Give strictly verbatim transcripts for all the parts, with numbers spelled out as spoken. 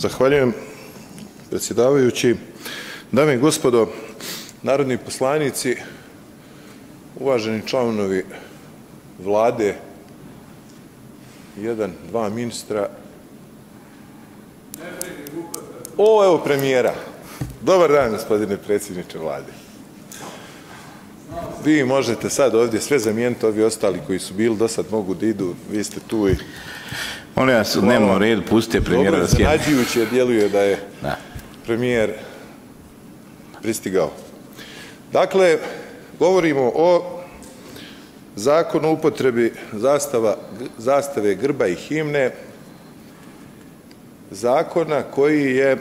Zahvaljujem, predsjedavajući. Dame i gospodo narodni poslanici, uvaženi članovi Vlade, jedan, dva ministra. O, evo premijera. Dobar dan, gospodine predsjedniče Vlade. Vi možete sad ovdje sve zamijeniti, ovi ostali koji su bili do sad mogu da idu, vi ste tu i... Molim vas, u dnevnom redu, pustite premijera da sjedne. Dobro, iznenađujuće djeluje da je premijer pristigao. Dakle, govorimo o Zakonu o upotrebi zastave, grba i himne, zakona koji je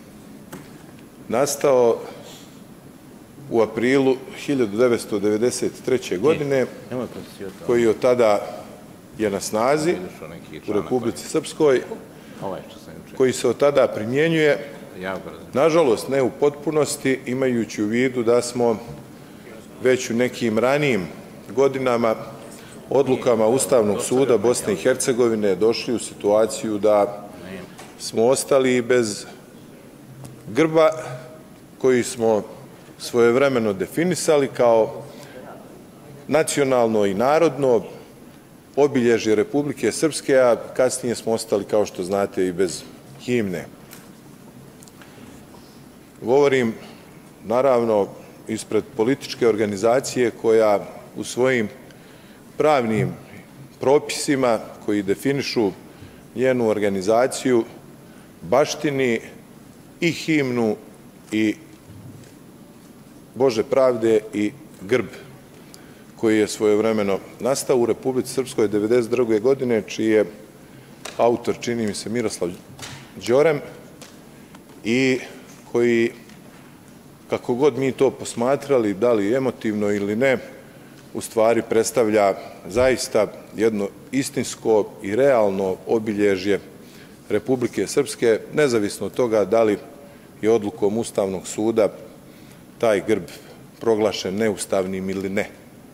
nastao u aprilu hiljadu devetsto devedeset treće. godine, koji od tada je na snazi u Republici Srpskoj, koji se od tada primjenjuje, nažalost ne u potpunosti, imajući u vidu da smo već u nekim ranijim godinama odlukama Ustavnog suda Bosne i Hercegovine došli u situaciju da smo ostali bez grba koji smo svojevremeno definisali kao nacionalno i narodno obilježje Republike Srpske, a kasnije smo ostali, kao što znate, i bez himne. Govorim, naravno, ispred političke organizacije koja u svojim pravnim propisima koji definišu njenu organizaciju baštini i himnu i Bože pravde i grb koji je svojevremeno nastao u Republici Srpskoj devedeset druge. godine, čiji je autor, čini mi se, Miroslav Đorem, i koji, kako god mi to posmatrali, da li emotivno ili ne, u stvari predstavlja zaista jedno istinsko i realno obilježje Republike Srpske, nezavisno od toga da li je odlukom Ustavnog suda taj grb proglašen neustavnim ili ne.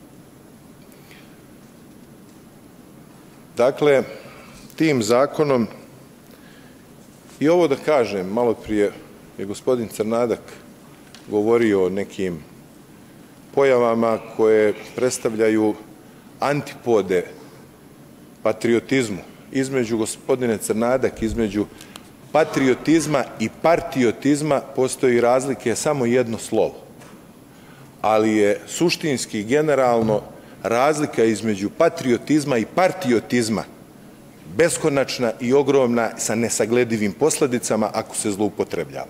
Dakle, tim zakonom, i ovo da kažem, malo prije je gospodin Crnadak govorio o nekim pojavama koje predstavljaju antipode patriotizmu. Između, gospodine Crnadak, između patriotizma i partiotizma postoji razlike samo jedno slovo, ali je suštinski i generalno razlika između patriotizma i partiotizma beskonačna i ogromna sa nesagledivim posledicama ako se zloupotrebljava.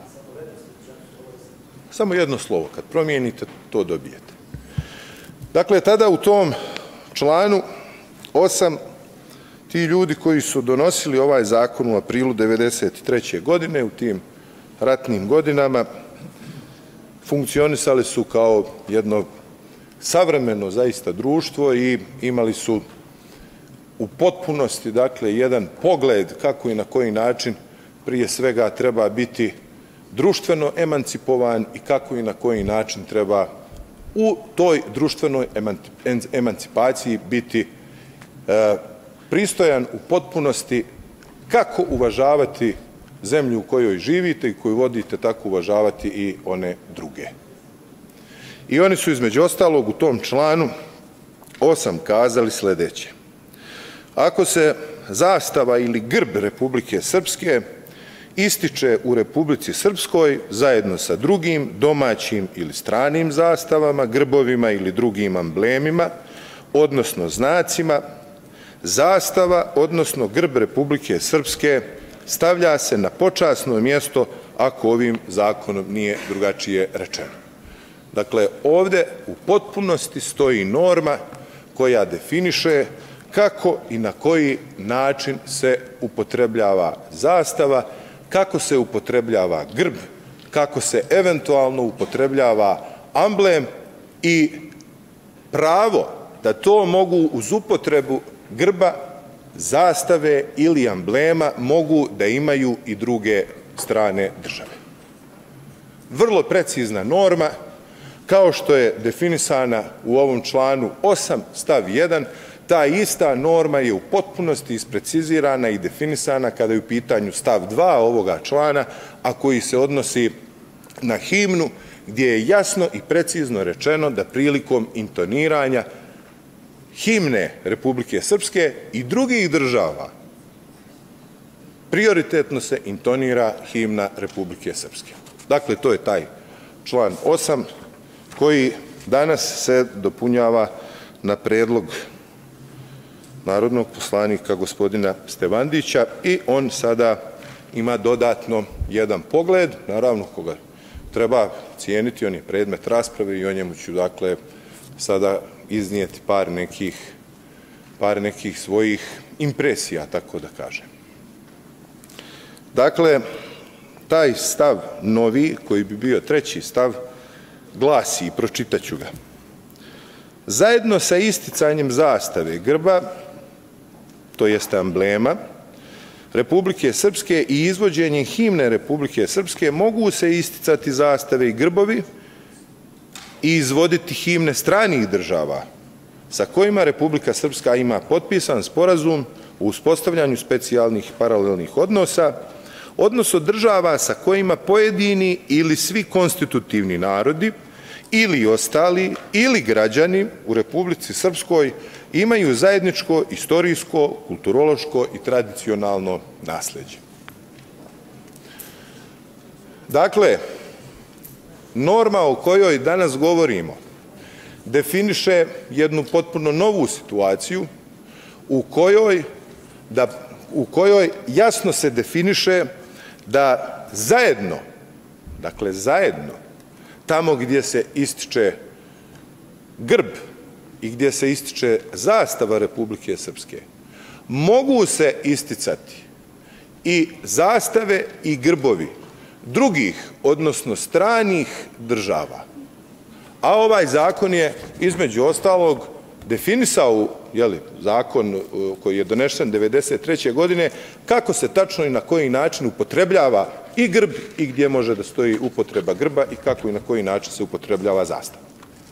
Samo jedno slovo, kad promijenite, to dobijete. Dakle, tada u tom članu osam ti ljudi koji su donosili ovaj zakon u aprilu devedeset treće. godine, u tim ratnim godinama, funkcionisali su kao jedno savremeno zaista društvo i imali su u potpunosti, dakle, jedan pogled kako i na koji način prije svega treba biti društveno emancipovan i kako i na koji način treba u toj društvenoj emancipaciji biti pristojan u potpunosti, kako uvažavati zemlju u kojoj živite i koju vodite, tako uvažavati i one druge. I oni su između ostalog u tom članu osam kazali sljedeće: ako se zastava ili grb Republike Srpske ističe u Republici Srpskoj zajedno sa drugim domaćim ili stranim zastavama, grbovima ili drugim amblemima, odnosno znacima, zastava, odnosno grb Republike Srpske stavlja se na počasno mjesto ako ovim zakonom nije drugačije rečeno. Dakle, ovdje u potpunosti stoji norma koja definiše kako i na koji način se upotrebljava zastava, kako se upotrebljava grb, kako se eventualno upotrebljava amblem i pravo da to mogu uz upotrebu grba, zastave ili amblema mogu da imaju i druge strane države. Vrlo precizna norma, kao što je definisana u ovom članu osam stav jedan, ta ista norma je u potpunosti isprecizirana i definisana kada je u pitanju stav dva ovoga člana, a koji se odnosi na himnu, gdje je jasno i precizno rečeno da prilikom intoniranja himne Republike Srpske i drugih država prioritetno se intonira himna Republike Srpske. Dakle, to je taj član osam koji danas se dopunjava na predlog narodnog poslanika gospodina Stevandića i on sada ima dodatno jedan pogled, naravno koga treba cijeniti, on je predmet rasprave i o njemu ću dakle sada iznijeti par nekih, par nekih svojih impresija, tako da kažem. Dakle, taj stav novi, koji bi bio treći stav, glasi, i pročitaću ga. Zajedno sa isticanjem zastave, grba, to jeste amblema, Republike Srpske i izvođenjem himne Republike Srpske mogu se isticati zastave i grbovi i izvoditi himne stranih država sa kojima Republika Srpska ima potpisan sporazum u uspostavljanju specijalnih paralelnih odnosa, odnosno država sa kojima pojedini ili svi konstitutivni narodi ili ostali ili građani u Republici Srpskoj imaju zajedničko istorijsko, kulturološko i tradicionalno nasleđe. Dakle, norma o kojoj danas govorimo definiše jednu potpuno novu situaciju u kojoj, da, u kojoj jasno se definiše da zajedno, dakle zajedno, tamo gdje se ističe grb i gdje se ističe zastava Republike Srpske, mogu se isticati i zastave i grbovi drugih, odnosno stranih država. A ovaj zakon je, između ostalog, definisao, jeli, zakon koji je donesen devedeset treće godine, kako se tačno i na koji način upotrebljava i grb i gdje može da stoji upotreba grba i kako i na koji način se upotrebljava zastava.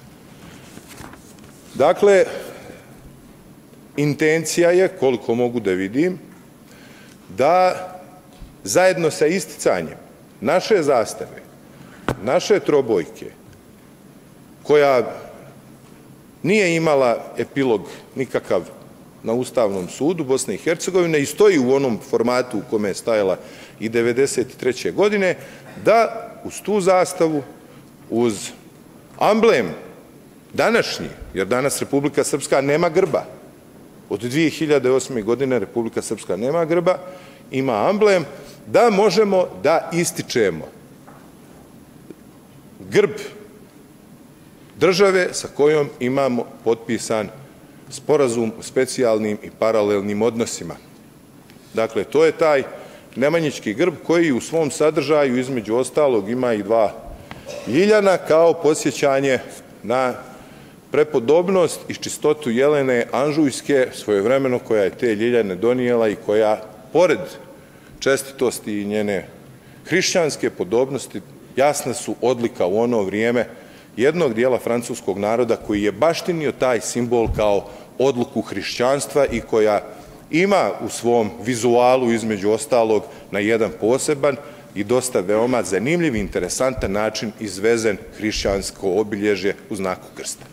Dakle, intencija je, koliko mogu da vidim, da zajedno sa isticanjem naše zastave, naše trobojke, koja nije imala epilog nikakav na Ustavnom sudu Bosne i Hercegovine i stoji u onom formatu u kome je stajala i devedeset treće godine, da uz tu zastavu, uz amblem današnji, jer danas Republika Srpska nema grba, od dvije hiljade osme. godine Republika Srpska nema grba, ima amblem, da možemo da ističemo grb države sa kojom imamo potpisan sporazum o specijalnim i paralelnim odnosima. Dakle, to je taj nemanjički grb koji u svom sadržaju, između ostalog, ima i dva ljiljana kao podsjećanje na prepodobnost i čistotu Jelene Anžujske, svojevremeno, koja je te ljiljane donijela i koja, pored čestitosti i njene hrišćanske podobnosti, jasna su odlika u ono vrijeme jednog dijela francuskog naroda koji je baštinio taj simbol kao odluku hrišćanstva i koja ima u svom vizualu, između ostalog, na jedan poseban i dosta veoma zanimljiv i interesantan način izvezen hrišćansko obilježje u znaku krsta.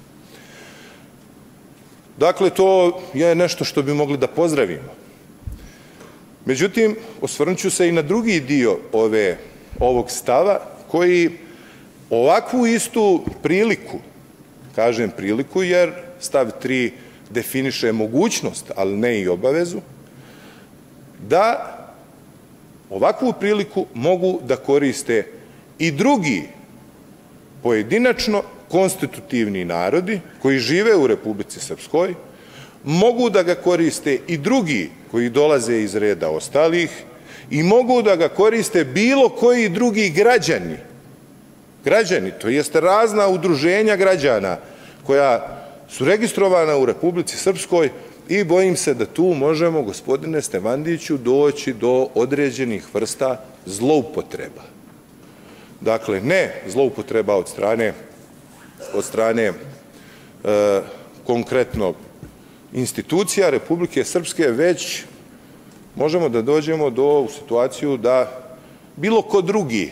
Dakle, to je nešto što bi mogli da pozdravimo. Međutim, osvrnut ću se i na drugi dio ove, ovog stava, koji ovakvu istu priliku, kažem priliku jer stav tri definiše mogućnost, ali ne i obavezu, da ovakvu priliku mogu da koriste i drugi pojedinačno konstitutivni narodi koji žive u Republici Srpskoj, mogu da ga koriste i drugi koji dolaze iz reda ostalih i mogu da ga koriste bilo koji drugi građani. Građani, to jeste razna udruženja građana koja su registrovana u Republici Srpskoj i bojim se da tu možemo, gospodine Stevandiću, doći do određenih vrsta zloupotreba. Dakle, ne zloupotreba od strane, od strane e, konkretno institucija Republike Srpske, već možemo da dođemo do situaciju da bilo ko drugi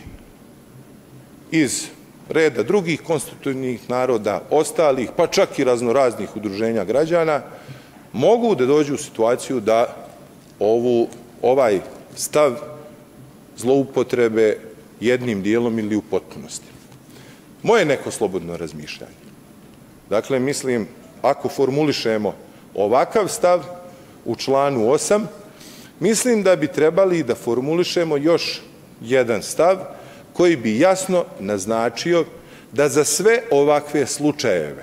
iz reda drugih konstitutivnih naroda, ostalih, pa čak i raznoraznih udruženja građana, mogu da dođu u situaciju da ovu, ovaj stav zloupotrebe jednim dijelom ili u potpunosti. Moje neko slobodno razmišljanje. Dakle, mislim, ako formulišemo ovakav stav u članu osam, mislim da bi trebali da formulišemo još jedan stav koji bi jasno naznačio da za sve ovakve slučajeve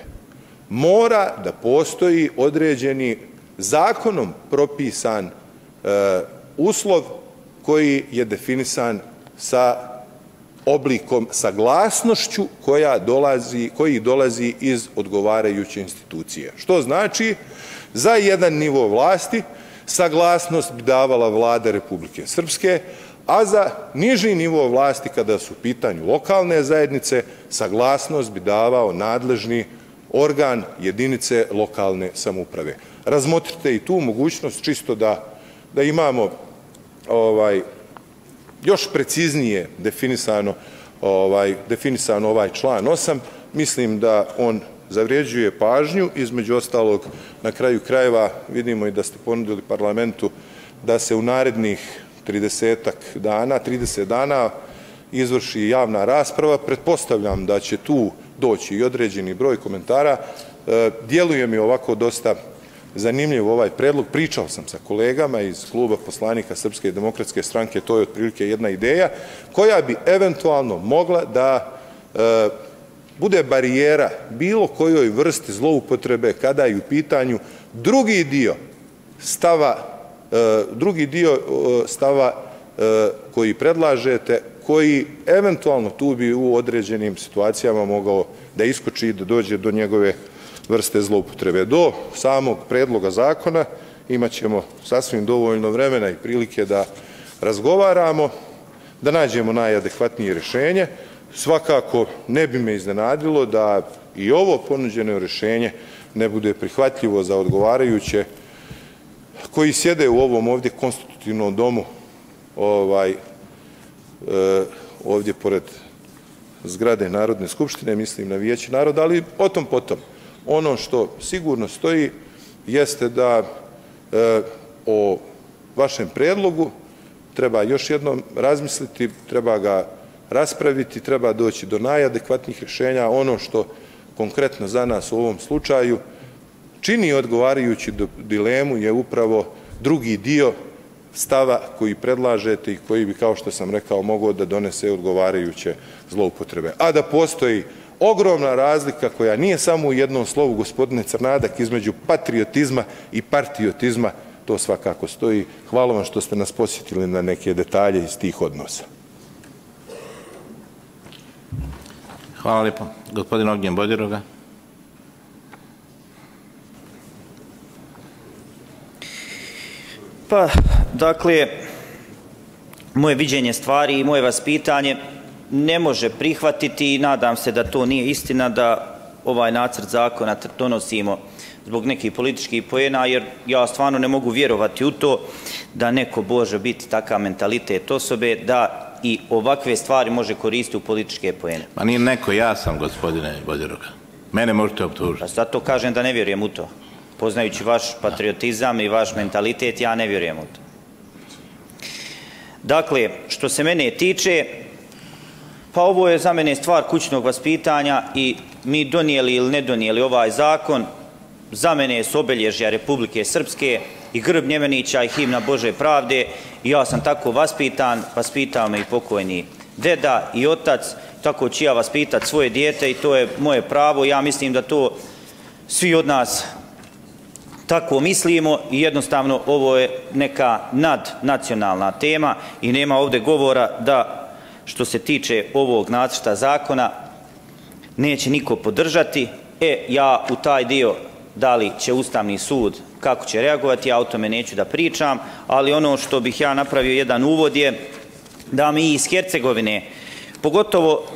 mora da postoji određeni zakonom propisan e, uslov koji je definisan sa oblikom saglasnošću koja dolazi, koji dolazi iz odgovarajuće institucije. Što znači, za jedan nivo vlasti saglasnost bi davala Vlada Republike Srpske, a za niži nivo vlasti, kada su u pitanju lokalne zajednice, saglasnost bi davao nadležni organ jedinice lokalne samouprave. Razmotrite i tu mogućnost, čisto da, da imamo ovaj, još preciznije definisano ovaj, definisano ovaj član osam. Mislim da on zavređuje pažnju, između ostalog, na kraju krajeva vidimo i da ste ponudili parlamentu da se u narednih tridesetak dana, trideset dana izvrši javna rasprava. Pretpostavljam da će tu doći i određeni broj komentara. E, djeluje mi ovako dosta zanimljiv ovaj predlog. Pričao sam sa kolegama iz kluba poslanika Srpske demokratske stranke, to je otprilike jedna ideja koja bi eventualno mogla da e, bude barijera bilo kojoj vrsti zloupotrebe kada je u pitanju drugi dio stava, e, drugi dio stava e, koji predlažete, koji eventualno tu bi u određenim situacijama mogao da iskoči i da dođe do njegove vrste zloupotrebe. Do samog predloga zakona imat ćemo sasvim dovoljno vremena i prilike da razgovaramo, da nađemo najadekvatnije rješenje. Svakako ne bi me iznenadilo da i ovo ponuđeno rješenje ne bude prihvatljivo za odgovarajuće koji sjede u ovom ovdje konstitutivnom domu, ovaj, e, ovdje pored zgrade Narodne skupštine, mislim na Vijeće naroda, ali o tom potom. Ono što sigurno stoji jeste da e, o vašem predlogu treba još jednom razmisliti, treba ga raspraviti, treba doći do najadekvatnijih rješenja. Ono što konkretno za nas u ovom slučaju čini odgovarajući dilemu je upravo drugi dio stava koji predlažete i koji bi, kao što sam rekao, mogao da donese odgovarajuće zloupotrebe. A da postoji ogromna razlika koja nije samo u jednom slovu, gospodine Crnadak, između patriotizma i partiotizma, to svakako stoji. Hvala vam što ste nas posjetili na neke detalje iz tih odnosa. Hvala lijepo. Gospodin Ognjen Bodiroga. Pa, dakle, moje viđenje stvari i moje vaspitanje ne može prihvatiti i nadam se da to nije istina, da ovaj nacrt zakona donosimo zbog nekih političkih poena, jer ja stvarno ne mogu vjerovati u to da neko može biti takav mentalitet osobe da i ovakve stvari može koristiti u političke poene. Ma nije neko, ja sam, gospodine Bodiroga. Mene možete optužiti. Pa zato kažem da ne vjerujem u to. Poznajući vaš patriotizam i vaš mentalitet, ja ne vjerujem u to. Dakle, što se mene tiče, pa ovo je za mene stvar kućnog vaspitanja i mi donijeli ili ne donijeli ovaj zakon, za mene su obilježja Republike Srpske i grb Njemenića i himna Bože pravde i ja sam tako vaspitan, vaspitao me i pokojni deda i otac, tako ću ja vaspitati svoje dijete i to je moje pravo. Ja mislim da to svi od nas tako mislimo i jednostavno ovo je neka nadnacionalna tema i nema ovdje govora da što se tiče ovog nacrta zakona neće niko podržati. E, ja u taj dio da li će Ustavni sud kako će reagovati, ja o tome neću da pričam, ali ono što bih ja napravio jedan uvod je da mi iz Hercegovine, pogotovo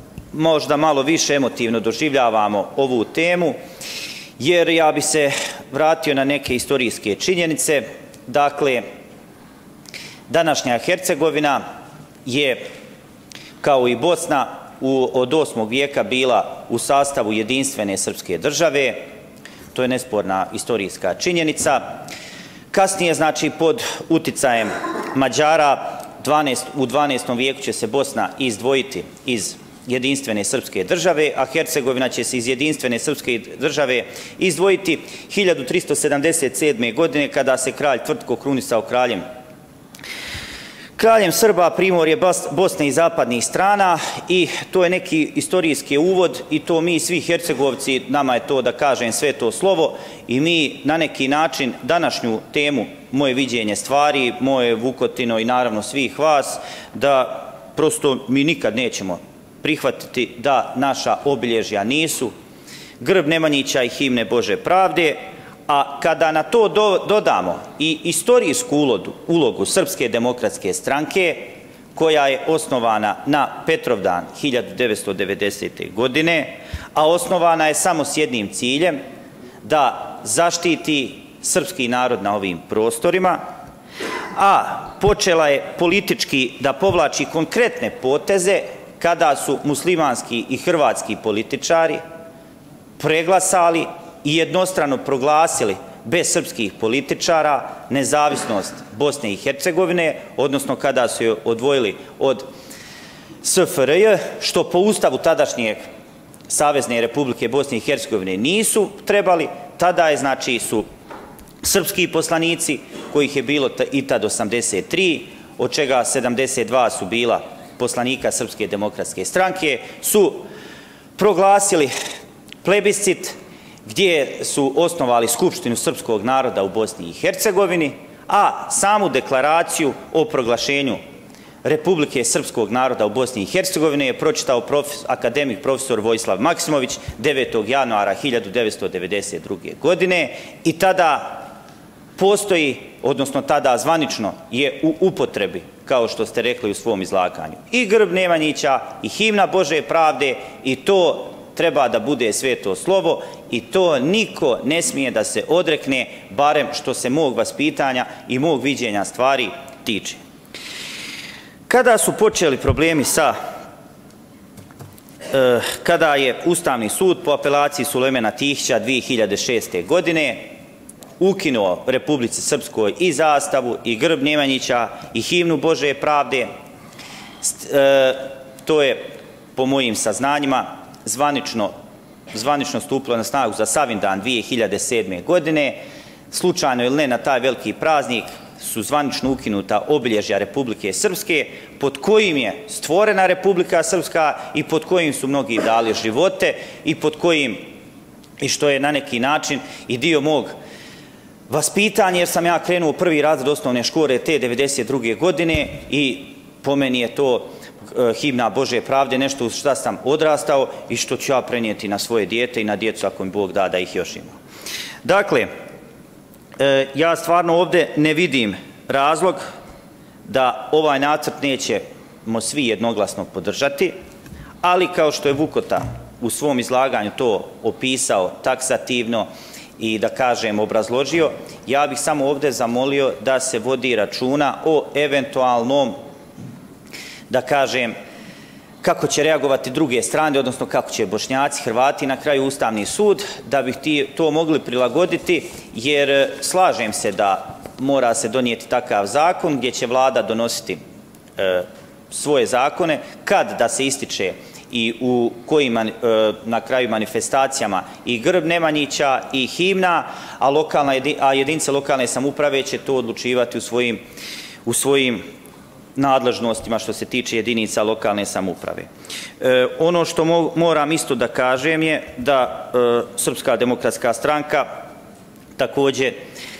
možda malo više emotivno doživljavamo ovu temu, jer ja bi se vratio na neke istorijske činjenice. Dakle, današnja Hercegovina je, kao i Bosna, od osmog vijeka bila u sastavu jedinstvene srpske države. To je nesporna istorijska činjenica. Kasnije, znači, pod uticajem Mađara, u dvanaestom vijeku će se Bosna izdvojiti iz jedinstvene srpske države, a Hercegovina će se iz jedinstvene srpske države izdvojiti hiljadu tristo sedamdeset sedme. godine, kada se kralj Tvrtko krunisao kraljem Kraljem Srba, primorje Bosne i zapadnih strana, i to je neki istorijski uvod i to mi svi Hercegovci, nama je to, da kažem, sveto slovo, i mi na neki način današnju temu, moje viđenje stvari, moje Vukotino i naravno svih vas, da prosto mi nikad nećemo prihvatiti da naša obilježja nisu grb Nemanjića i himne Bože pravde. A kada na to dodamo i istorijsku ulogu Srpske demokratske stranke, koja je osnovana na Petrovdan hiljadu devetsto devedesete. godine, a osnovana je samo s jednim ciljem, da zaštiti srpski narod na ovim prostorima, a počela je politički da povlači konkretne poteze kada su muslimanski i hrvatski političari preglasali i jednostrano proglasili bez srpskih političara nezavisnost Bosne i Hercegovine, odnosno kada su je odvojili od S F R J, što po ustavu tadašnjeg Savezne Republike Bosne i Hercegovine nisu trebali. Tada je, znači, su srpski poslanici, kojih je bilo i tad osamdeset tri, od čega sedamdeset dva su bila poslanika Srpske demokratske stranke, su proglasili plebiscit gdje su osnovali Skupštinu srpskog naroda u Bosni i Hercegovini, a samu deklaraciju o proglašenju Republike srpskog naroda u Bosni i Hercegovini je pročitao akademik profesor Vojislav Maksimović devetog januara hiljadu devetsto devedeset druge. godine i tada postoji, odnosno tada zvanično je u upotrebi, kao što ste rekli u svom izlaganju, i grb Nemanjića i himna Bože pravde, i to treba da bude sveto slovo i to niko ne smije da se odrekne, barem što se mog vaspitanja i mog viđenja stvari tiče. Kada su počeli problemi sa, kada je Ustavni sud po apelaciji Sulejmana Tihića dve hiljade šeste. godine ukinuo Republici Srpskoj i zastavu i grb Nemanjića i himnu Bože pravde, to je po mojim saznanjima zvanično stupilo na snagu za Savindan dve hiljade sedme. godine. Slučajno ili ne, na taj veliki praznik su zvanično ukinuta obilježja Republike Srpske, pod kojim je stvorena Republika Srpska i pod kojim su mnogi dali živote i pod kojim, i što je na neki način i dio mog vaspitanja, jer sam ja krenuo u prvi razred osnovne škole te devedeset druge. godine i po meni je to himna Bože pravde nešto uz šta sam odrastao i što ću ja prenijeti na svoje dijete i na djecu, ako mi Bog da, da ih još ima. Dakle, ja stvarno ovdje ne vidim razlog da ovaj nacrt nećemo svi jednoglasno podržati, ali kao što je Vukota u svom izlaganju to opisao taksativno i, da kažem, obrazložio, ja bih samo ovdje zamolio da se vodi računa o eventualnom, da kažem, kako će reagovati druge strane, odnosno kako će Bošnjaci, Hrvati, na kraju Ustavni sud, da bih to mogli prilagoditi, jer slažem se da mora se donijeti takav zakon gdje će vlada donositi svoje zakone, kad da se ističe i u kojim na kraju manifestacijama i grb Nemanjića i himna, a jedinice lokalne samouprave će to odlučivati u svojim nadležnostima što se tiče jedinica lokalne samouprave. Ono što moram isto da kažem je da Srpska demokratska stranka također,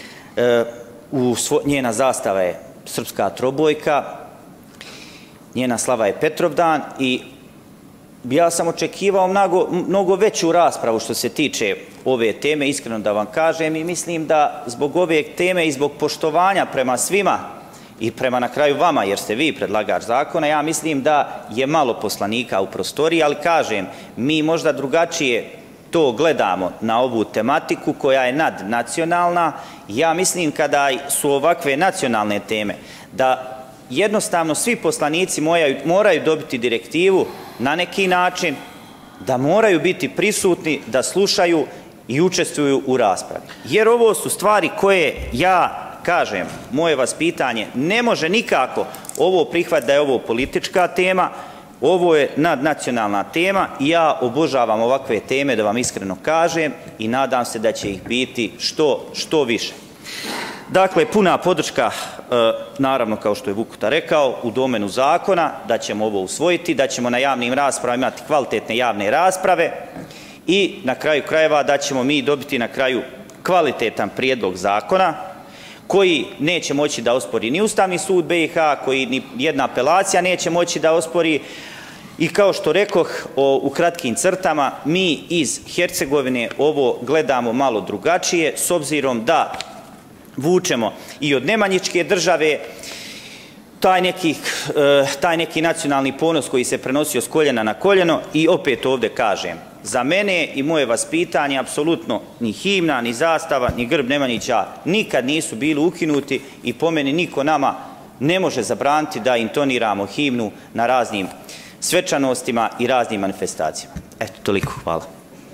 njena zastava je srpska trobojka, njena slava je Petrovdan i ja sam očekivao mnogo veću raspravu što se tiče ove teme, iskreno da vam kažem, i mislim da zbog ove teme i zbog poštovanja prema svima i prema na kraju vama, jer ste vi predlagač zakona, ja mislim da je malo poslanika u prostoriji, ali kažem, mi možda drugačije to gledamo na ovu tematiku koja je nadnacionalna. Ja mislim kada su ovakve nacionalne teme, da jednostavno svi poslanici moraju, moraju dobiti direktivu na neki način, da moraju biti prisutni, da slušaju i učestvuju u raspravi. Jer ovo su stvari koje, ja kažem, moje vaspitanje ne može nikako ovo prihvatiti da je ovo politička tema, ovo je nadnacionalna tema i ja obožavam ovakve teme, da vam iskreno kažem, i nadam se da će ih biti što, što više. Dakle, puna podrška, naravno, kao što je Vukuta rekao, u domenu zakona, da ćemo ovo usvojiti, da ćemo na javnim raspravama imati kvalitetne javne rasprave i na kraju krajeva da ćemo mi dobiti na kraju kvalitetan prijedlog zakona koji neće moći da ospori ni Ustavni sud B i H, koji ni jedna apelacija neće moći da ospori. I kao što rekoh, u kratkim crtama, mi iz Hercegovine ovo gledamo malo drugačije, s obzirom da vučemo i od Nemanjičke države taj neki, taj neki nacionalni ponos koji se prenosio s koljena na koljeno. I opet ovdje kažem, za mene i moje vaspitanje apsolutno ni himna, ni zastava, ni grb Nemanjića nikad nisu bili ukinuti i po meni niko nama ne može zabraniti da intoniramo himnu na raznim svečanostima i raznim manifestacijama. Eto, toliko. Hvala.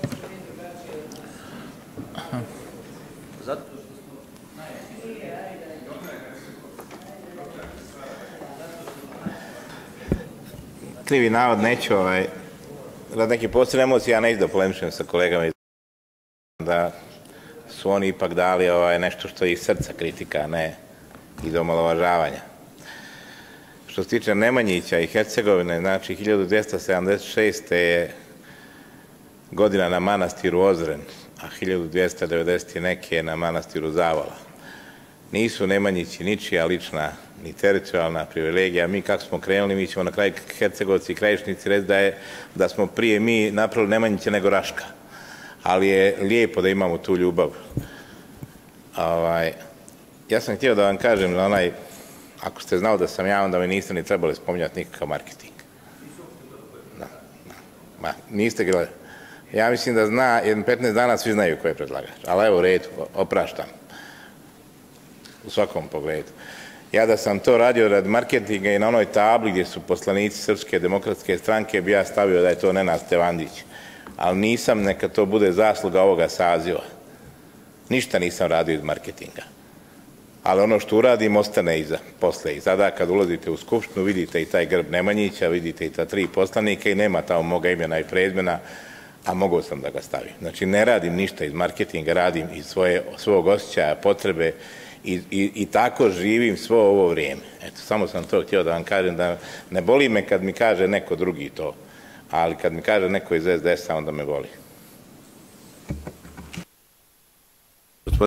Krivi navod, neću, ovaj, rad neke posebne emocije, ja neću da polemišem sa kolegama iz da su oni ipak dali ovaj, nešto što je iz srca kritika, ne iz omalovažavanja. Što se tiče Nemanjića i Hercegovine, znači hiljadu dvjesto sedamdeset šeste. je godina na manastiru Ozren, a hiljadu dvjesto devedeset i neke je na manastiru Zavala. Nisu Nemanjići ničija lična ni teritorijalna privilegija. Mi kako smo krenuli, mi ćemo na kraju Hercegovci i Krajišnici reći da, je, da smo prije mi napravili Nemanjiće nego Raška. Ali je lijepo da imamo tu ljubav. Ovaj, ja sam htio da vam kažem da onaj, ako ste znao da sam ja, onda mi niste ni trebali spominjati nikakav marketing. Da, da. Ma, niste gledali. Ja mislim da zna, jedan petnaest dana svi znaju ko je predlagač. Ali evo, u redu, opraštam. U svakom pogledu. Ja da sam to radio radi marketinga i na onoj tabli gdje su poslanici Srpske demokratske stranke bi ja stavio da je to Nenad Stevandić. Ali nisam, neka to bude zasluga ovoga saziva. Ništa nisam radio iz marketinga. Ali ono što uradim ostane iza, posle. I sada kad ulazite u skupštinu vidite i taj grb Nemanjića, vidite i ta tri poslanika i nema tamo moga imena i prezmena, a mogao sam da ga stavim. Znači ne radim ništa iz marketinga, radim iz svoje, svog osjećaja, potrebe i, i, i tako živim svo ovo vrijeme. Eto, samo sam to htio da vam kažem, da ne boli me kad mi kaže neko drugi to, ali kad mi kaže neko iz S D S-a onda me boli.